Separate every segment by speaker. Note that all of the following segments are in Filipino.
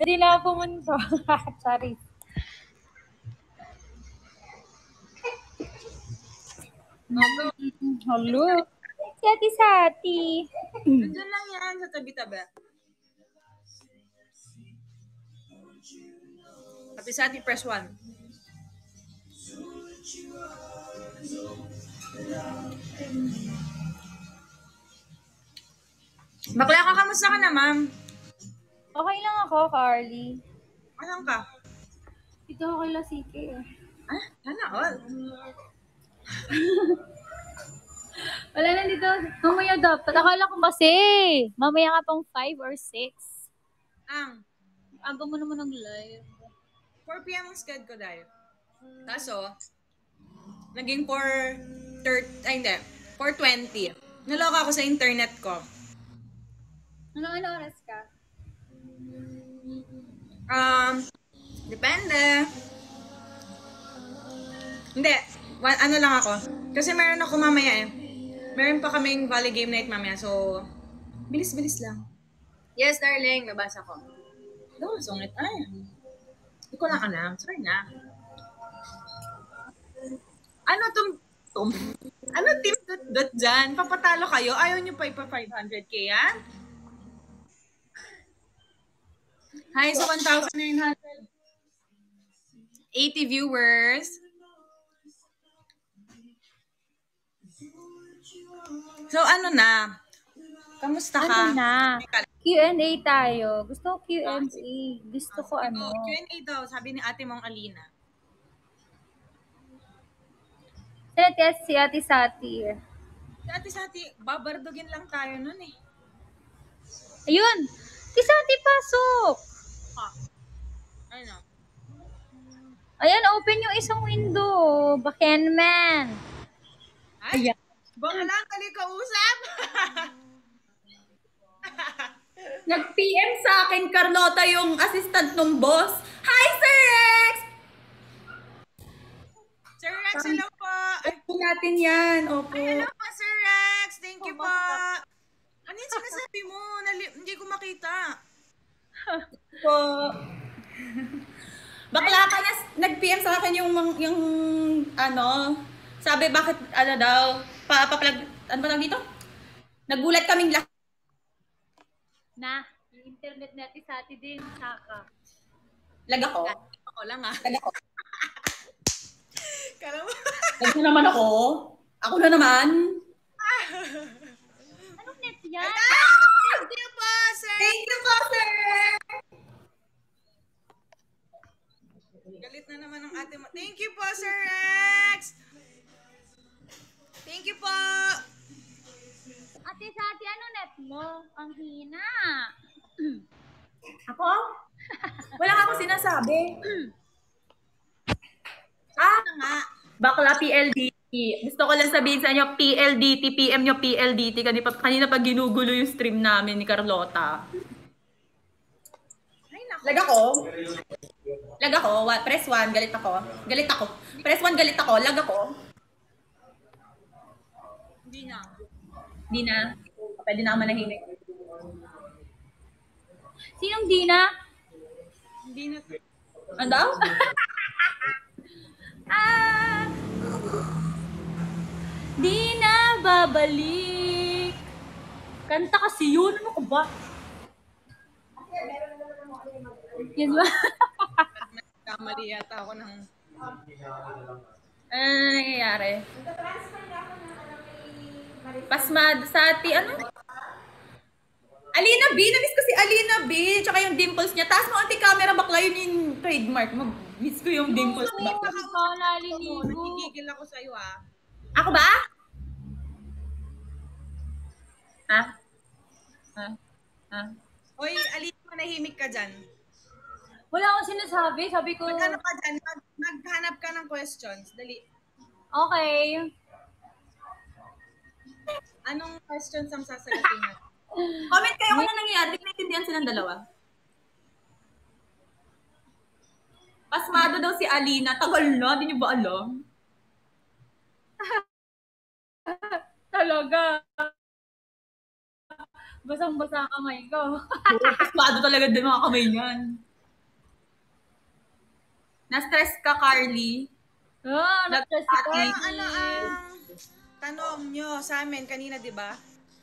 Speaker 1: Hindi na pumunto. Sorry. Hello. Sati-sati.
Speaker 2: Nandiyan lang yan sa tabi-tabi. Sati, press 1. Bakla ka, kamusta ka na, ma'am?
Speaker 1: Okay lang ako, Carly.
Speaker 2: Anong ka?
Speaker 1: Ito ako kay Lasike.
Speaker 2: Ah, sana all.
Speaker 1: Wala na dito. Mamaya dapat. Akala ko kasi. Mamaya ka pang 5 or 6. Aga mo naman nag-live.
Speaker 2: 4 p.m. ang schedule ko dahil. Kaso, naging 4:30, ay hindi, 4:20. Naloka ako sa internet ko.
Speaker 1: Ano oras ka?
Speaker 2: Depende. Hindi, ano lang ako. Kasi meron ako mamaya eh. Meron pa kaming Valley Game Night mamaya, so bilis-bilis lang. Yes, darling, nabasa ko. Doon, sungit. Ay, hindi ko lang alam. Sorry na. Ano ano team dot dyan? Papatalo kayo? Ayaw nyo pa ipa 500k yan? Hi, so 1,980 viewers. So ano na? Kamusta ka?
Speaker 1: Ano na? Q&A tayo. Gusto ko Q&A. Gusto ko ano.
Speaker 2: Q&A daw, sabi ni ate mong Alina.
Speaker 1: Test si Ate Sati.
Speaker 2: Si ate Sati, babardugin lang tayo nun eh.
Speaker 1: Ayun! Si Sati, pasok!
Speaker 2: Ano?
Speaker 1: Ayan, open yung isang window. Bakenman.
Speaker 2: Ay, bakla, kali kausap.
Speaker 3: Nag-PM sa akin, Carlota, yung assistant ng boss. Hi, Sir Rex!
Speaker 2: Sir Rex, hello po.
Speaker 3: Opo natin yan, opo.
Speaker 2: Ay, hello po, Sir Rex. Thank you po. Ano yung sinasabi mo? Hindi ko makita.
Speaker 3: Po. Bakla ka na, nag-PM sa akin yung ano, sabi bakit, ano daw, pa-plug, ano ba tawag dito? Nagulat kaming lahat.
Speaker 1: Na, yung internet natin sa atin din, saka.
Speaker 3: Lag ako.
Speaker 2: Ako lang ah.
Speaker 3: Lag ako.
Speaker 2: Kala mo?
Speaker 3: Lag na naman ako. Ako na naman.
Speaker 1: Anong net yan?
Speaker 2: Thank you po, sir.
Speaker 3: Thank you po, sir.
Speaker 2: Galit na naman ang ate mo. Thank you po, Sir Rex. Thank you po.
Speaker 1: Ate Sati, ano net mo? Ang hina.
Speaker 3: Ako? Wala nga ako sinasabi.
Speaker 2: Nga.
Speaker 3: Bakla PLDT. Gusto ko lang sabihin sa inyo, PLDT, PM nyo PLDT. Kanina pa ginugulo yung stream namin ni Carlota.
Speaker 2: Ay, naku.
Speaker 3: Lag ako. Lag ako. Press 1, galit ako. Galit ako. Press 1, galit ako. Lag ako.
Speaker 2: Hindi na.
Speaker 3: Hindi na. Pwede na ako manahimik.
Speaker 1: Sinong Dina?
Speaker 2: Hindi na.
Speaker 3: Ano daw?
Speaker 1: Di na babalik. Kanta kasi yun. Ano ko ba? Yes ba?
Speaker 2: Kamali yata ako ng...
Speaker 3: Ano nangyayari? Pasmad sa ati, ano? Alina B! Na-miss ko si Alina B! Tsaka yung dimples niya. Taas mo anti-camera, bakla yun yung trademark. Mag-miss ko yung dimples.
Speaker 1: Ay, nakakalaligo.
Speaker 2: Nagigigil ako sa'yo ah.
Speaker 3: Ako ba? Ha? Ha? Ha?
Speaker 2: Hoy, Alina, manahimik ka dyan.
Speaker 1: Wala akong sinasabi. Sabi ko,
Speaker 2: Maghanap ka dyan. Maghanap ka ng questions. Dali.
Speaker 1: okay.
Speaker 2: Anong questions ang sasagutin natin?
Speaker 3: Comment kayo kung ano nangyayari. Di ko naintindihan silang dalawa. Pasmado daw si Alina. Tagal na. Di niyo ba alam?
Speaker 1: Talaga. Basang-basa ang kamay ko.
Speaker 3: Pasmado talaga din mga kamay niyan. Na-stress ka, Carly.
Speaker 1: Na-stress ako.
Speaker 2: Ano ang tanong nyo sa amin kanina, di ba?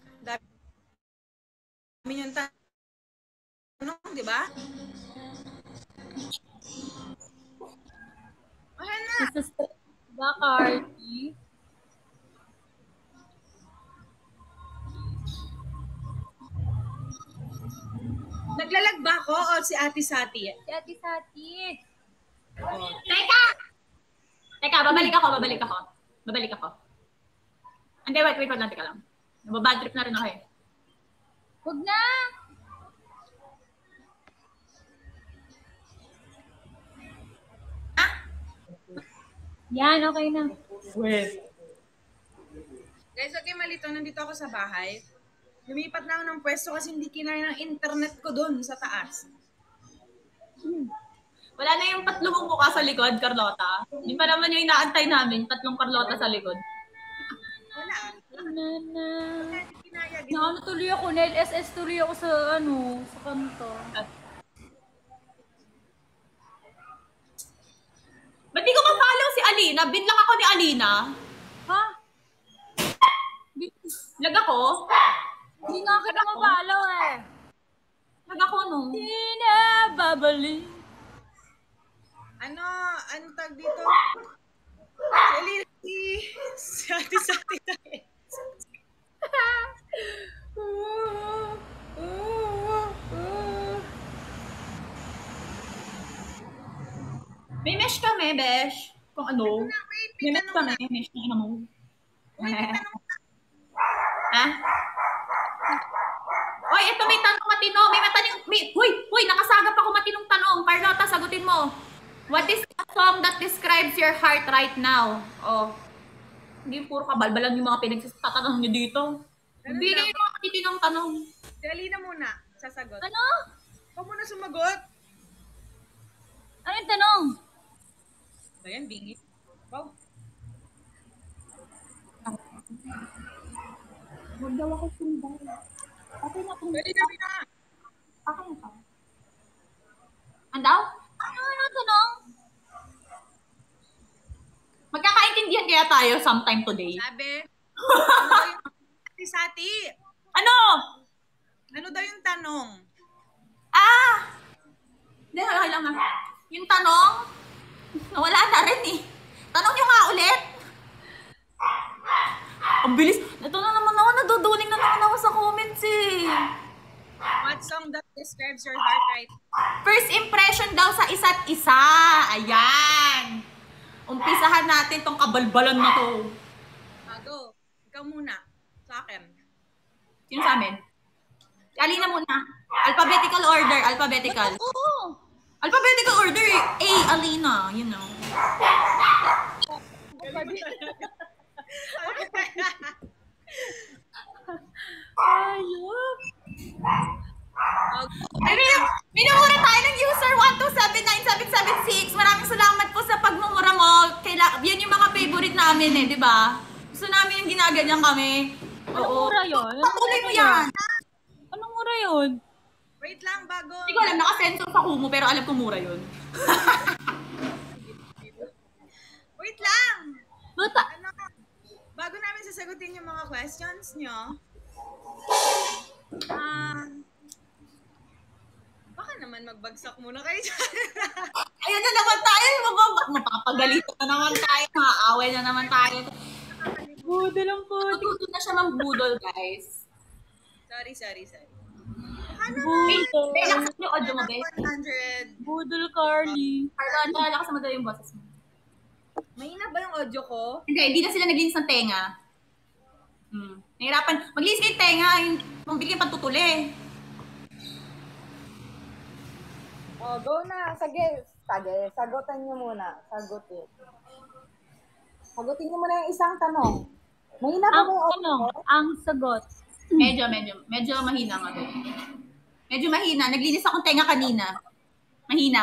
Speaker 2: Dami yung tanong, di ba? Ayan na.
Speaker 1: Nasa-stress ba, Carly?
Speaker 2: Naglalag ba ako o si Ate Sati?
Speaker 1: Si Ate Sati.
Speaker 3: Teka, babalik ako. Hindi, wait lang, teka lang. Nababad trip na rin ako eh.
Speaker 1: Huwag na! Yan, okay na.
Speaker 3: Wait.
Speaker 2: Guys, okay, malito. Nandito ako sa bahay. Lumipat na ako ng pwesto kasi hindi kinaya ng internet ko doon sa taas.
Speaker 3: Wala na yung tatlong mukha sa likod, Carlota. Hindi pa naman yung inaantay namin, tatlong Carlota sa likod.
Speaker 2: Wala.
Speaker 1: Na.
Speaker 2: Hindi kinaya.
Speaker 1: Naano tuloy ako, NLSS tuloy ako sa sa kanto.
Speaker 3: Ba't di ko ma-follow si Alina? Binlock ako ni Alina.
Speaker 1: Ha?
Speaker 3: Lag ako?
Speaker 1: Hindi nga kita mapalaw eh.
Speaker 3: Lag ako no.
Speaker 1: Hindi na babalik.
Speaker 2: Ano tag dito? Si Ate Sati tayo.
Speaker 3: May mesh kami, besh. Kung ano.
Speaker 2: Wait,
Speaker 3: May mesh kami, mesh na ina mo. Ha? Oy, ito may tanong matino. Huy, nakasagap ako matinong tanong. Carlota, sagutin mo. What is a song that describes your heart right now? Oh. Hindi puro kabalbalan yung mga pinagsasatanong nyo dito. Bigay yung mga matitinong tanong.
Speaker 2: Si Alina muna, sasagot.
Speaker 1: Ano?
Speaker 2: Ikaw muna sumagot.
Speaker 1: Ano yung tanong?
Speaker 2: Ayan, bingit. Wow.
Speaker 1: Huwag daw ako sundan. Okay na kung
Speaker 2: Dali na.
Speaker 3: Okay na. Andaw?
Speaker 1: ano tanong?
Speaker 3: Magkakaintindihan kaya tayo sometime today?
Speaker 2: Sabi, ano daw yung Ate Sati?
Speaker 3: Ano?
Speaker 2: Ano daw yung tanong?
Speaker 3: Hindi, halakay lang ha. Yung tanong, nawala na rin eh. Tanong nyo nga ulit. Ang bilis. Ito na naman ako, naduduling na naman ako sa comments eh.
Speaker 2: What song that describes your heart right?
Speaker 3: First impression daw sa isa't isa. Ayan. Umpisahan natin tong kabalbalan na to.
Speaker 2: Go. Ikaw muna. Sa akin.
Speaker 3: Sino sa amin? Alina muna. Alphabetical order. Alphabetical.
Speaker 1: Oo.
Speaker 3: Alphabetical order. A, Alina. You know.
Speaker 1: Ayop.
Speaker 3: Ay, minumura tayo ng user 1279776. Maraming salamat po sa pagmumura mo. Yan yung mga favorite namin eh, di ba? Gusto namin yung ginaganyan kami.
Speaker 1: Anong mura yun?
Speaker 3: Patuloy mo yan.
Speaker 1: Anong mura yun?
Speaker 2: Wait lang, bago.
Speaker 3: Hindi ko alam, nakasensor sa Kumu, pero alam ko mura yun.
Speaker 2: Wait lang.
Speaker 1: Bata.
Speaker 2: Ano? Bago namin sasagutin yung mga questions nyo, baka naman magbagsak muna kayo dyan.
Speaker 3: Ayun na naman tayo. Mapapagalitan na naman tayo. Maaaway na naman tayo.
Speaker 1: Budol ang puti.
Speaker 3: Natuto na siya magbudol, guys.
Speaker 2: Sorry.
Speaker 1: Budol.
Speaker 3: Lakas mo yung audio mo, be.
Speaker 2: 100.
Speaker 1: Budol, Carly.
Speaker 3: Carlota, lakas mo daw yung boses mo.
Speaker 2: Mahina ba yung audio ko?
Speaker 3: Hindi na sila naglinis ng tenga. Nahirapan. Maglinis kayo yung tenga. Yung pambili yung pantutuli.
Speaker 4: Oh, go na. Sige. Sagutan niyo muna. Sagutin niyo muna yung isang tanong. Mahina ba
Speaker 1: Ang
Speaker 4: yung
Speaker 1: tanong, ang sagot.
Speaker 3: Medyo mahina nga doon. Medyo mahina. Naglinis akong tenga kanina. Mahina.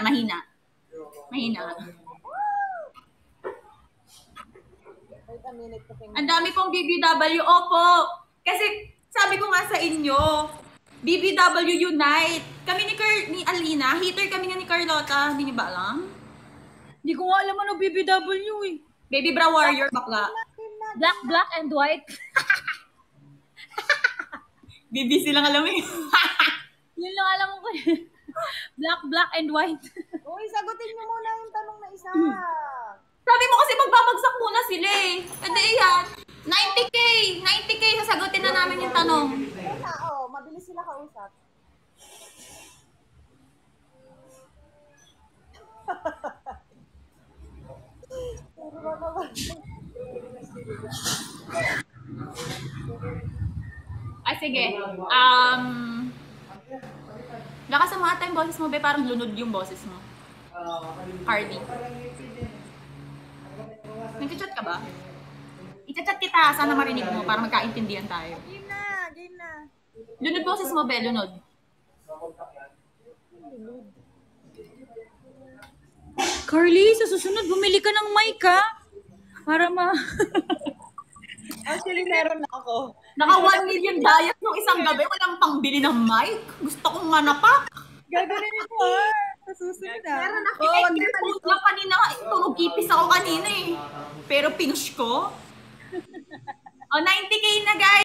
Speaker 4: Wait a minute.
Speaker 3: Ang dami pong BBW. Opo. Kasi sabi ko nga sa inyo, BBW Unite. Kami ni Alina, hater kami nga ni Carlota. Hindi niyo ba alam?
Speaker 1: Hindi ko nga alam ano BBW eh.
Speaker 3: Baby bra warrior, bakla.
Speaker 1: Black, black, and white.
Speaker 3: BBC lang alam eh.
Speaker 1: Yun lang alam ko eh. Black, black, and white.
Speaker 4: Uy, sagutin niyo muna yung tanong na isa.
Speaker 3: Sabi mo kasi magbabagsak muna sila eh. Hindi yan. 90K! 90K, sasagutin na namin yung tanong.
Speaker 4: Wala, mabilis sila kausap.
Speaker 3: Ay, sige. Lakas ang mga yung boses mo, be. Parang lunod yung boses mo. Cardi. Nag-chat ka ba? I-chat kita, sana marinig mo para magkaintindihan tayo.
Speaker 4: Game na, game na.
Speaker 3: Lunod boses mo, be. Lunod.
Speaker 1: Carly, sa susunod, bumili ka ng mic ha? Para
Speaker 4: Actually, meron na ako.
Speaker 3: Naka 1 million diet nung isang gabi, walang pangbili ng mic. Gusto kong manapak.
Speaker 4: Gagawin ito ha. Sa susunod na. Meron ako.
Speaker 3: Earphone lang kanina. Tunog ipis ako kanina eh. Pero pinush ko. O, 90K na guys.